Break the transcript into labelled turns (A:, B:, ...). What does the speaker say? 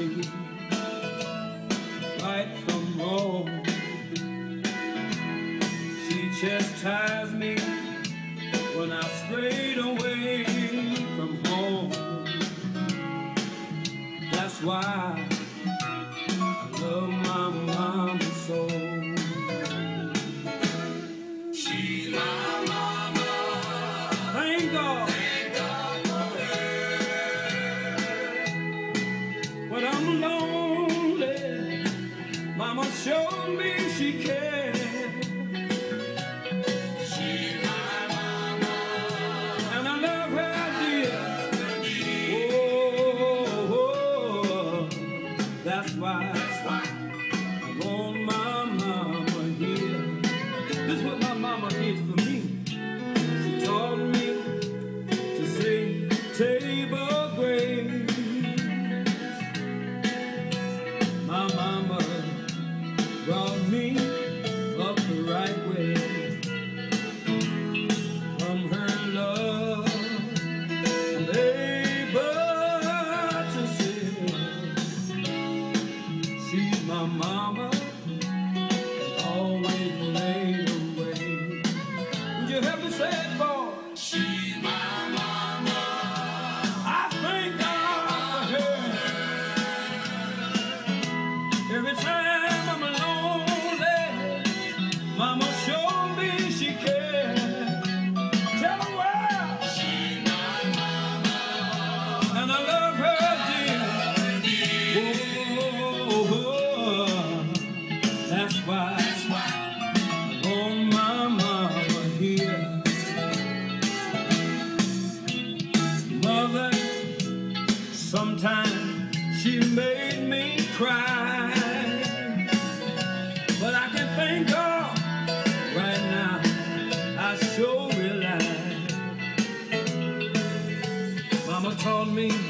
A: right from wrong. She chastised me when I strayed away from home. That's why I love my mama so.
B: She's my mama.
A: Thank God.
B: Thank God for her.
A: When I'm lonely, mama showed me she cared.
B: She's my mama.
A: And I love her, dear. Oh, that's why I want my mama here. This is what my mama did for me. She taught me to sing table grace. My mama brought me up the right way. From her love, I'm able to sing. She's my mama, always made a way. Would you help me say it, boy?
B: She's my mama.
A: I thank God for her. Every time I'm lonely, mama showed me she cared. Tell her well,
B: She's my mama.
A: and I love her, dear. Oh, that's why I want my mama here. Mother, sometimes she made me cry, but I can thank God right now. I sure realize Mama taught me